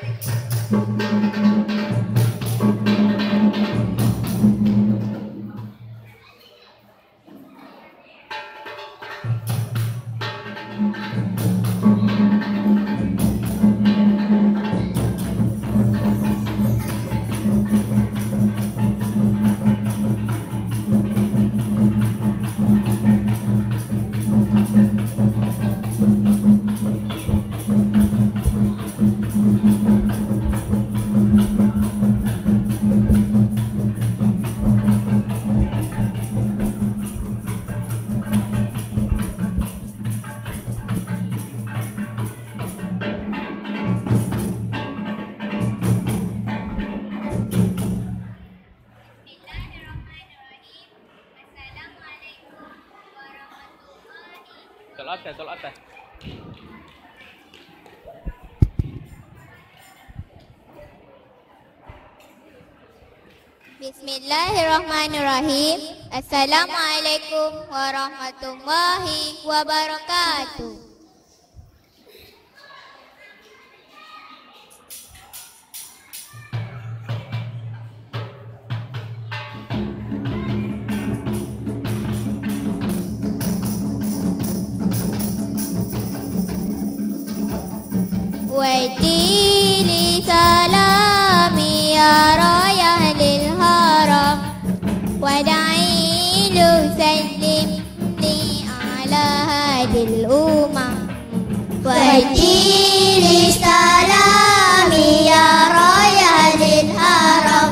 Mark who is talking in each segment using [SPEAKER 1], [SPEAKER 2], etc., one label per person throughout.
[SPEAKER 1] Bismillahirrahmanirrahim. Assalamualaikum warahmatullahi wabarakatuh. Wajdili salami ya rayah lil haram Wadailu sallim li ala hadil umam
[SPEAKER 2] Wajdili salami ya rayah lil haram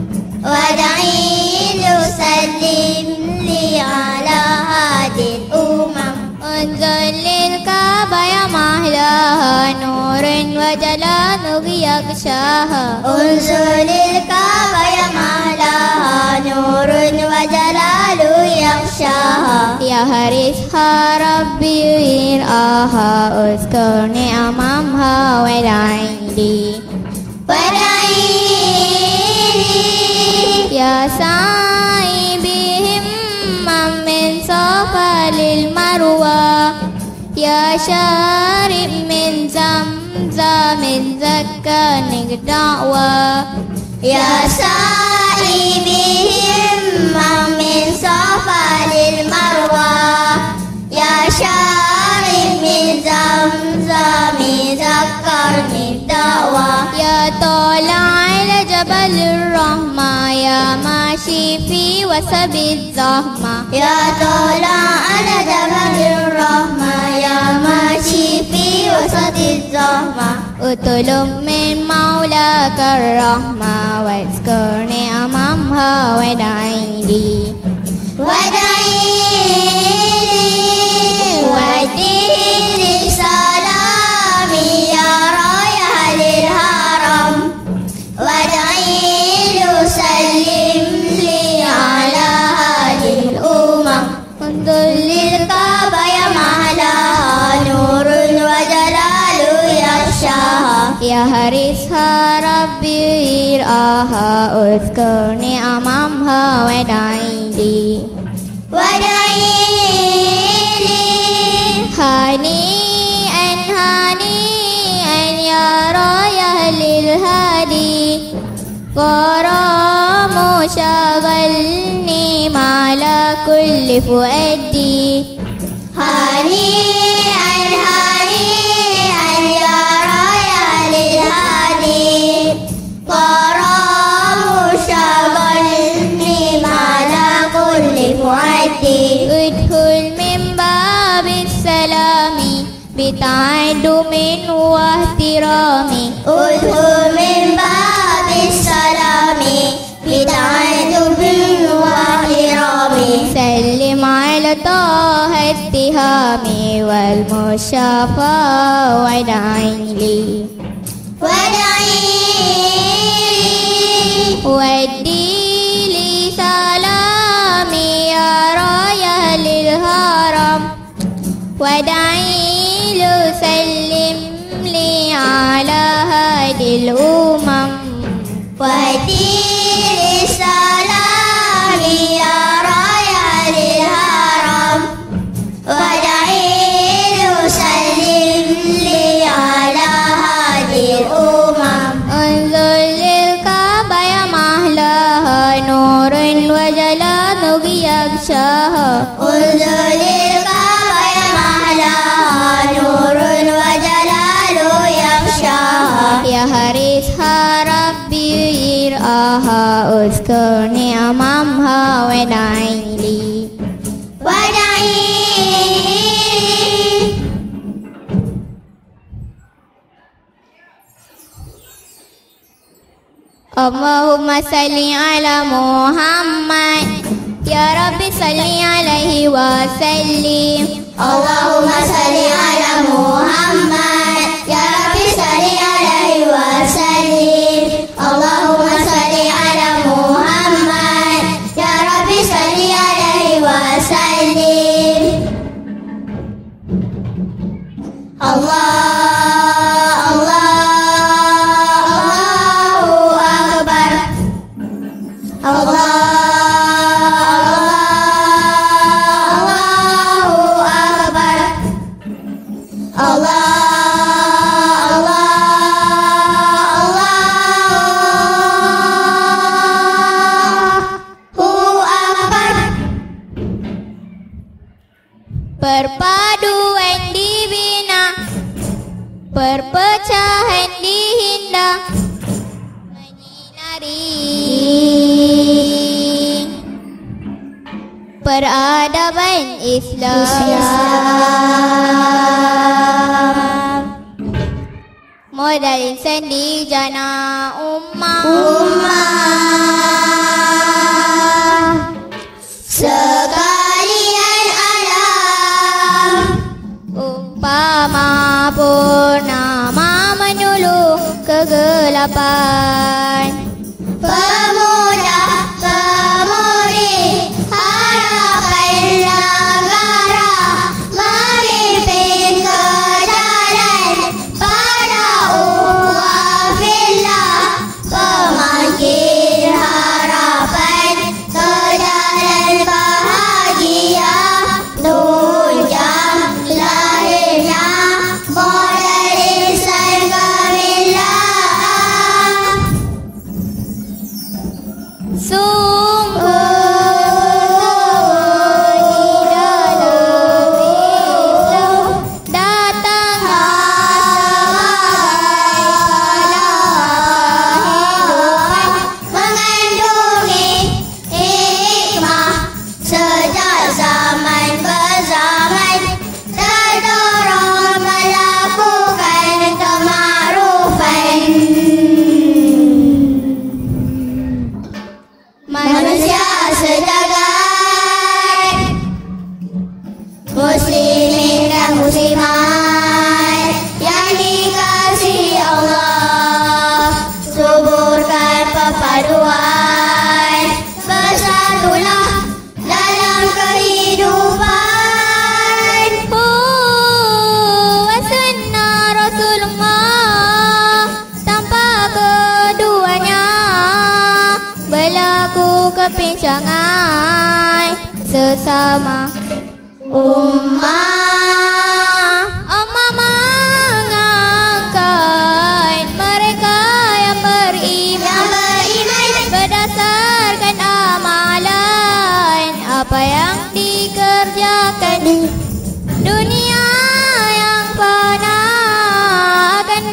[SPEAKER 2] Wadailu sallim li ala hadil umam
[SPEAKER 1] Unzul lil Kaaba ya mahlaha Nurun wa jalaluhu yakshaha
[SPEAKER 2] Unzul lil Kaaba ya mahlaha Nurun wa jalaluhu yakshaha
[SPEAKER 1] Ya harisha rabbi wir'aha Uzkur ni'amamha wada'ili Ya sa'i bihim min safa lil marwa Ya syarib min zamzamin zakkanik da'wa
[SPEAKER 2] Ya sa'i bihim min safa lil marwa Ya syarib min zamzamin zakkanik da'wa
[SPEAKER 1] Ya tala'il jabalur rahma Ya mashi fi wasabid zahma
[SPEAKER 2] Ya tala'il jabalur rahma Ya mashi fi wasabid zahma
[SPEAKER 1] Utulum min maulaka rahma Wazkur ni'amamha wada'ili
[SPEAKER 2] Wajdili salami ya rayah lil haram Wadailu sallim li ala hadil umam Unzul lil Kaaba ya mahlaha Nurun wa jalalu yakshaha
[SPEAKER 1] Ya harisha rabbi wir'aha Uzkur ni'amamha wada'ili Hani'an ya rayah lil hadi Qaramu syaghalni ma'ala kulli fuadi
[SPEAKER 2] Hani'an ya rayah lil hadi Qaramu syaghalni ma'ala kulli fuadi
[SPEAKER 1] Udkhul min babis salami bita'adumin wa ihtirami
[SPEAKER 2] Udkhul min babis salami bita'adumin wa ihtirami
[SPEAKER 1] Sallim ala taha ittihami wal musyafa wada'ili Wajdili salami ya rayah lil haram Wadailu sallim li ala hadil umam
[SPEAKER 2] Wajdili salami ya rayah lil haram Wadailu sallim li ala hadil umam
[SPEAKER 1] اذكر نعمها ودعي لي اللهم صل على محمد يا رب صل عليه وسلم
[SPEAKER 2] اللهم صل على محمد يا رب صل عليه وسلم اللهم صل على محمد يا رب صل عليه وسلم
[SPEAKER 1] Perpaduan dibina, perpecahan dihindar, menyinari peradaban Islam. Modal sendi jana ummah
[SPEAKER 2] sekalian alam,
[SPEAKER 1] umpama purnama menyuluh kegelapan.
[SPEAKER 2] pemuda pemudi harapan negara, memimpin ke jalan pada ukhuwah fillah, pemanggil harapan ke jalan bahagia, tunjang lahirnya model insan gemilang.
[SPEAKER 1] Sungguh di dalam Islam datang kehidupan,
[SPEAKER 2] mengandungi hikmah sejak zaman ke zaman, terdorong melakukan kemakrufan. Manusia sejagat, muslimin dan muslimat yang dikasihi Allah, suburkan perpaduan, bersatulah dalam kehidupan.
[SPEAKER 1] Wasanna Rasulullah, tanpa keduanya berlaku kepincangan sesama ummah. Allah mengangkat mereka yang beriman berdasarkan amalan apa yang dikerjakan. Dunia yang fana akan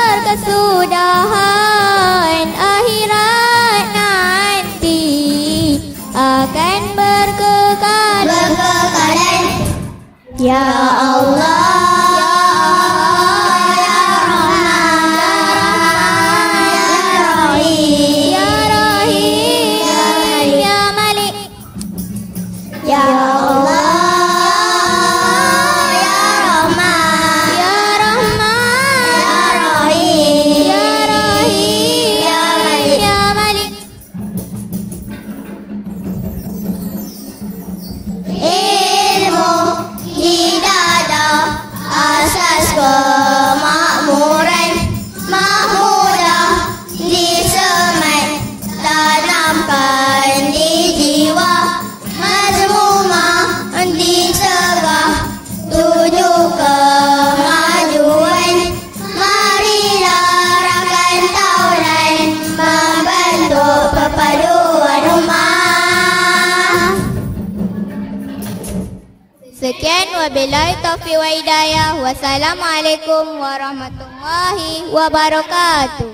[SPEAKER 1] berkesudahan, akhirat nanti akan berkekalan.
[SPEAKER 2] Ya Allah, Ya Rahman, Ya Rahim,
[SPEAKER 1] Ya Rahim,
[SPEAKER 2] Ya Malik,
[SPEAKER 1] Ya Malik,
[SPEAKER 2] Ya Allah, Ya Rahman,
[SPEAKER 1] Ya Rahman,
[SPEAKER 2] Ya Rahim,
[SPEAKER 1] Ya Rahim,
[SPEAKER 2] Ya Malik.
[SPEAKER 1] Ya Malik.
[SPEAKER 2] Ilmu di dada asas kemakmuran, mahmudah disemat, tanamkan di jiwa, mazmumah dicegah, tuju kemajuan. Marilah rakan taulan membentuk perpaduan ummah.
[SPEAKER 1] Sekian wabillahi taufiq wa hidayah. Wassalamualaikum warahmatullahi wabarakatuh.